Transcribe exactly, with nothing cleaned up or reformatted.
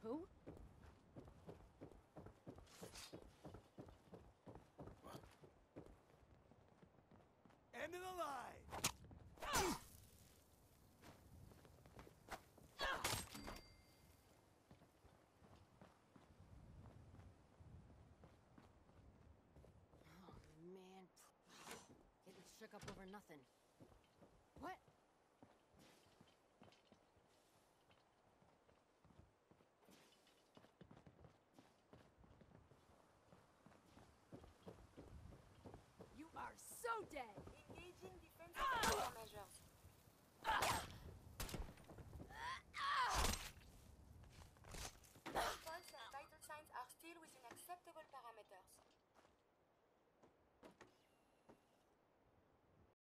Who? End of the line! Oh, man. Getting shook up over nothing. What? You are so dead!